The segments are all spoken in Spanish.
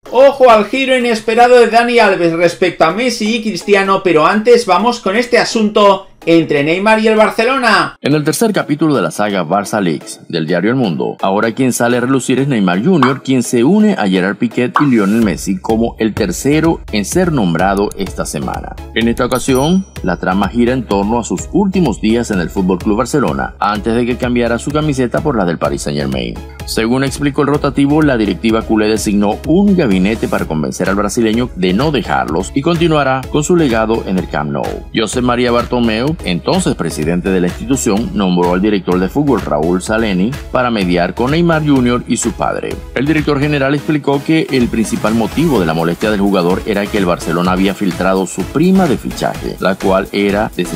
Ojo al giro inesperado de Dani Alves respecto a Messi y Cristiano, pero antes vamos con este asunto entre Neymar y el Barcelona. En el tercer capítulo de la saga Barça Leaks del diario El Mundo, ahora quien sale a relucir es Neymar Jr., quien se une a Gerard Piqué y Lionel Messi como el tercero en ser nombrado esta semana. En esta ocasión, la trama gira en torno a sus últimos días en el FC Barcelona, antes de que cambiara su camiseta por la del Paris Saint-Germain. Según explicó el rotativo, la directiva culé designó un gabinete para convencer al brasileño de no dejarlos y continuará con su legado en el Camp Nou. José María Bartomeu, entonces presidente de la institución, nombró al director de fútbol Raúl Saleni para mediar con Neymar Jr. y su padre. El director general explicó que el principal motivo de la molestia del jugador era que el Barcelona había filtrado su prima de fichaje, la cual era de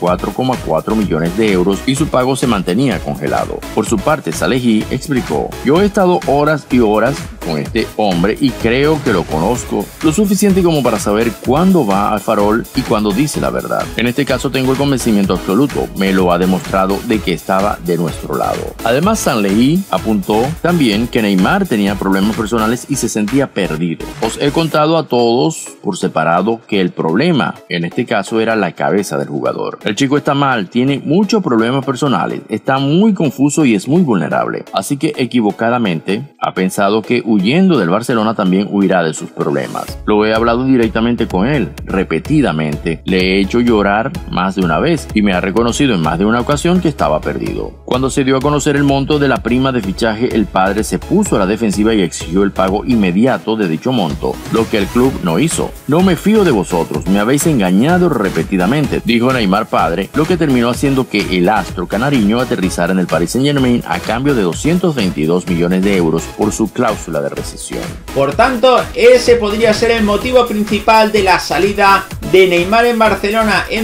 64,4 millones de euros y su pago se mantenía congelado. Por su parte, Salehi explicó: "Yo he estado horas y horas con este hombre y creo que lo conozco lo suficiente como para saber cuándo va al farol y cuándo dice la verdad. En este caso tengo el convencimiento absoluto, me lo ha demostrado de que estaba de nuestro lado". Además, Sanllehy apuntó también que Neymar tenía problemas personales y se sentía perdido. Os he contado a todos por separado que el problema en este caso era la cabeza del jugador. El chico está mal, tiene muchos problemas personales, está muy confuso y es muy vulnerable, así que equivocadamente ha pensado que huyendo del Barcelona también huirá de sus problemas. Lo he hablado directamente con él, repetidamente, le he hecho llorar más de una vez y me ha reconocido en más de una ocasión que estaba perdido. Cuando se dio a conocer el monto de la prima de fichaje, el padre se puso a la defensiva y exigió el pago inmediato de dicho monto, lo que el club no hizo. "No me fío de vosotros, me habéis engañado repetidamente", dijo Neymar padre, lo que terminó haciendo que el astro canariño aterrizara en el Paris Saint-Germain a cambio de 222 millones de euros por su cláusula de rescisión. Por tanto, ese podría ser el motivo principal de la salida de Neymar en Barcelona en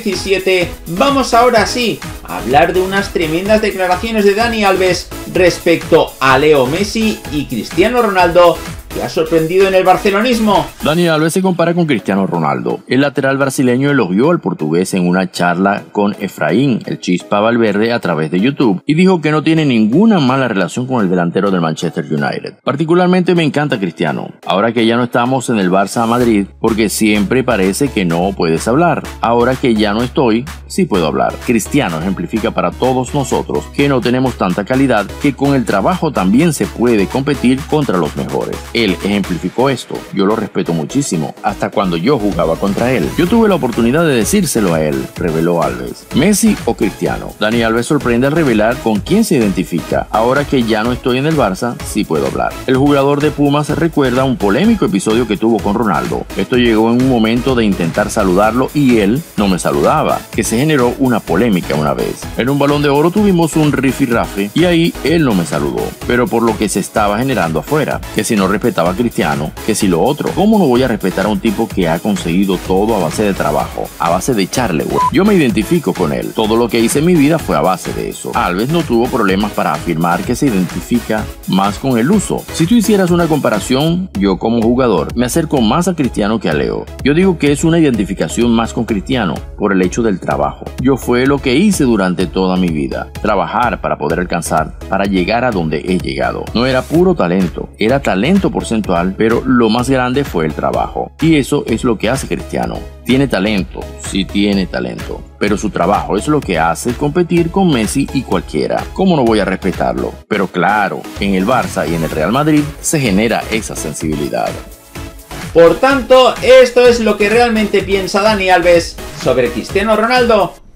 2017. Vamos ahora sí a hablar de unas tremendas declaraciones de Dani Alves respecto a Leo Messi y Cristiano Ronaldo, que ha sorprendido en el barcelonismo. Dani Alves se compara con Cristiano Ronaldo. El lateral brasileño elogió al portugués en una charla con Efraín, el Chispa Valverde, a través de YouTube, y dijo que no tiene ninguna mala relación con el delantero del Manchester United. "Particularmente me encanta Cristiano, ahora que ya no estamos en el Barça Madrid, porque siempre parece que no puedes hablar. Ahora que ya no estoy, sí puedo hablar. Cristiano ejemplifica para todos nosotros que no tenemos tanta calidad, que con el trabajo también se puede competir contra los mejores. Él ejemplificó esto, yo lo respeto muchísimo, hasta cuando yo jugaba contra él. Yo tuve la oportunidad de decírselo a él", reveló Alves. ¿Messi o Cristiano? Dani Alves sorprende al revelar con quién se identifica. "Ahora que ya no estoy en el Barça, sí puedo hablar". El jugador de Pumas recuerda un polémico episodio que tuvo con Ronaldo. Esto llegó en un momento de intentar saludarlo y él no me saludaba, que se generó una polémica una vez. En un Balón de Oro tuvimos un rifirrafe y ahí él no me saludó, pero por lo que se estaba generando afuera, que si no respetaba a Cristiano, que si lo otro. ¿Cómo no voy a respetar a un tipo que ha conseguido todo a base de trabajo, a base de echarle huevo? Yo me identifico con él. Todo lo que hice en mi vida fue a base de eso. Alves no tuvo problemas para afirmar que se identifica más con el uso. Si tú hicieras una comparación, yo como jugador me acerco más a Cristiano que a Leo. Yo digo que es una identificación más con Cristiano por el hecho del trabajo. Yo fue lo que hice durante toda mi vida. Trabajar para poder alcanzar, para llegar a donde he llegado. No era puro talento, era talento porcentual, pero lo más grande fue el trabajo. Y eso es lo que hace Cristiano. Tiene talento, sí tiene talento, pero su trabajo es lo que hace competir con Messi y cualquiera. ¿Cómo no voy a respetarlo? Pero claro, en el Barça y en el Real Madrid se genera esa sensibilidad. Por tanto, esto es lo que realmente piensa Dani Alves sobre Cristiano Ronaldo.